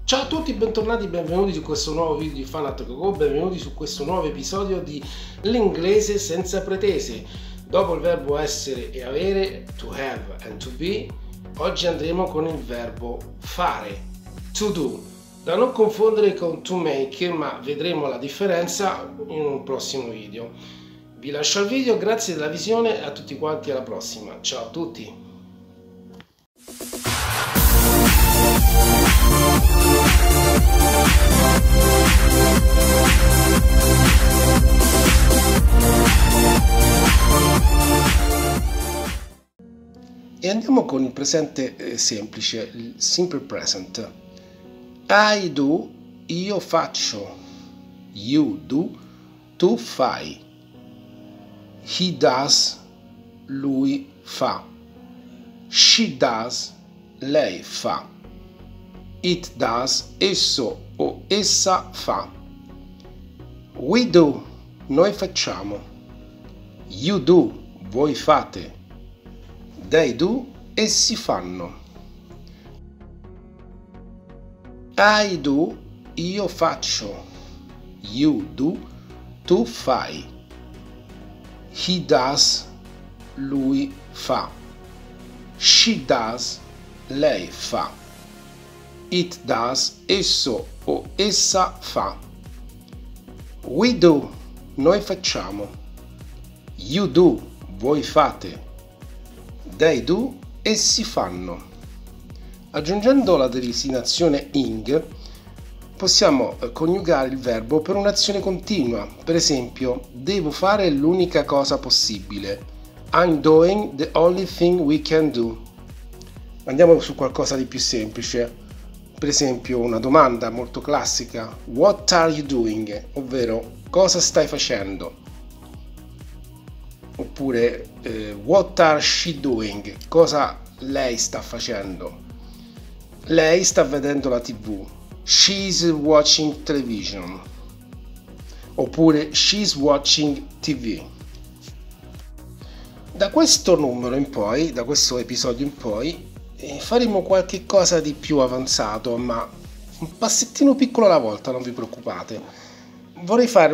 Ciao a tutti, bentornati, benvenuti su questo nuovo video di Fan at Go, benvenuti su questo nuovo episodio di L'inglese senza pretese. Dopo il verbo essere e avere, to have and to be, oggi andremo con il verbo fare, to do, da non confondere con to make, ma vedremo la differenza in un prossimo video. Vi lascio al video, grazie della visione, a tutti quanti, alla prossima, ciao a tutti! E andiamo con il presente semplice, il simple present. I do, io faccio. You do, tu fai. He does, lui fa. She does, lei fa. It does, esso o essa fa. We do, noi facciamo. You do, voi fate. They do, essi fanno. I do, io faccio. You do, tu fai. He does, lui fa. She does, lei fa. It does, esso o essa fa. We do, noi facciamo. You do, voi fate. They do, essi fanno. Aggiungendo la designazione ing, possiamo coniugare il verbo per un'azione continua. Per esempio, devo fare l'unica cosa possibile. I'm doing the only thing we can do. Andiamo su qualcosa di più semplice. Per esempio, una domanda molto classica. What are you doing? Ovvero, cosa stai facendo? Oppure what are she doing? Cosa lei sta facendo? Lei sta vedendo la TV. She's watching television. Oppure she's watching TV. Da questo numero in poi, da questo episodio in poi, faremo qualche cosa di più avanzato, ma un passettino piccolo alla volta, non vi preoccupate. Vorrei fare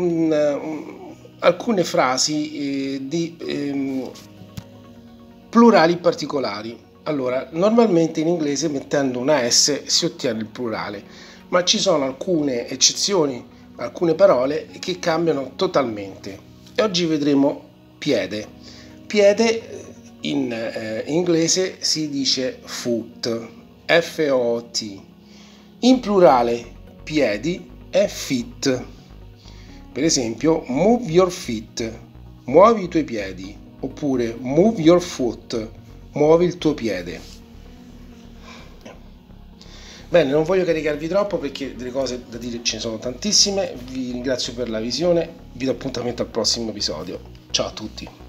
alcune frasi di plurali particolari. Allora, normalmente in inglese mettendo una S si ottiene il plurale, ma ci sono alcune eccezioni, alcune parole che cambiano totalmente. E oggi vedremo piede. Piede in inglese si dice foot, F-O-T. In plurale piedi è feet. Per esempio, move your feet, muovi i tuoi piedi, oppure move your foot, muovi il tuo piede. Bene, non voglio caricarvi troppo perché delle cose da dire ce ne sono tantissime. Vi ringrazio per la visione, vi do appuntamento al prossimo episodio. Ciao a tutti!